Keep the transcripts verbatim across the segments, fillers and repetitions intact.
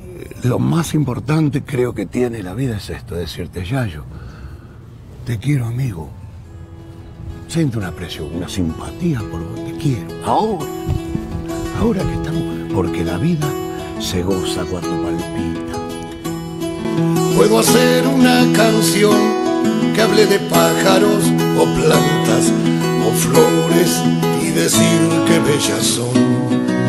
lo más importante creo que tiene la vida es esto, decirte, Yayo, te quiero, amigo. Siento un aprecio, una simpatía por vos, te quiero. Ahora, ahora que estamos, porque la vida se goza cuando palpita. Puedo hacer una canción que hable de pájaros o plantas o flores y decir que bellas son.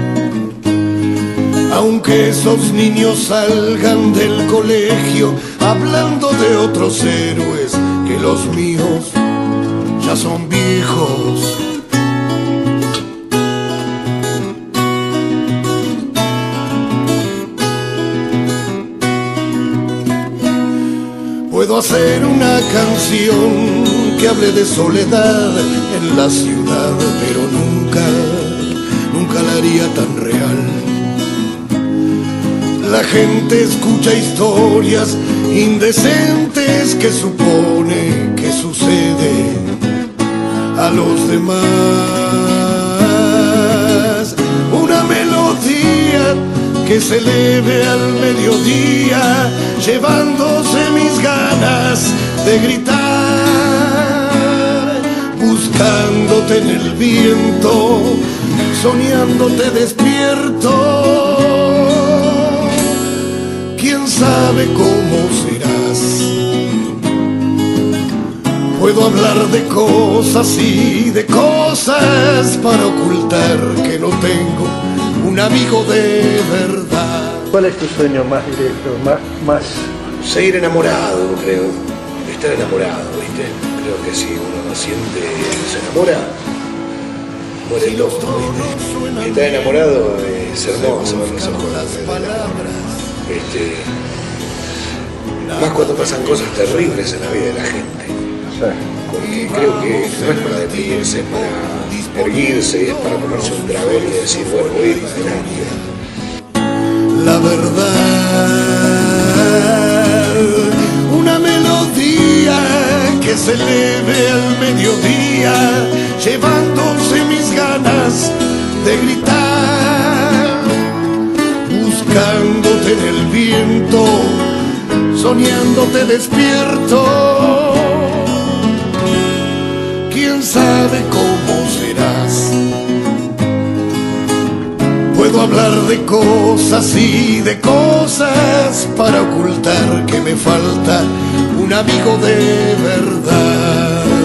Aunque esos niños salgan del colegio hablando de otros héroes, que los míos ya son viejos. Puedo hacer una canción que hable de soledad en la ciudad, pero nunca, nunca la haría tan real. La gente escucha historias indecentes que supone que sucede a los demás. Una melodía que se eleve al mediodía, llevándose mis ganas de gritar, buscándote en el viento, soñándote despierto. ¿Quién sabe cómo serás? Puedo hablar de cosas y de cosas para ocultar que no tengo un amigo de verdad. ¿Cuál es tu sueño más directo, más, más? Seguir enamorado, creo. Estar enamorado, ¿viste? Creo que si uno no siente, se enamora, muere loco, ¿viste? Estar enamorado es hermoso, ver los ojos de palabras. Este, más cuando pasan cosas terribles en la vida de la gente. Porque creo que no es para deprimirse, es para erguirse, es para tomarse un travel y decir, bueno, voy a ir adelante. La verdad, una melodía que se eleve al mediodía, llevándose mis ganas de gritar, buscándote en el viento, soñándote despierto. ¿Quién sabe cómo serás? Puedo hablar de cosas y de cosas para ocultar que me falta un amigo de verdad.